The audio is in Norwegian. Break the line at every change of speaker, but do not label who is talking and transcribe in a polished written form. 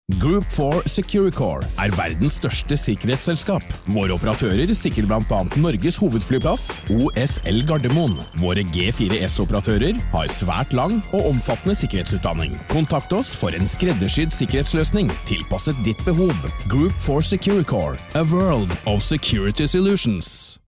Group 4 Securicor er verdens største sikkerhetsselskap. Våre operatører sikrer blant annet Norges hovedflyplass, OSL Gardermoen. Våre G4S-operatører har svært lang og omfattende sikkerhetsutdanning. Kontakt oss for en skreddersydd sikkerhetsløsning tilpasset ditt behov. Group 4 Securicor, a world of security solutions.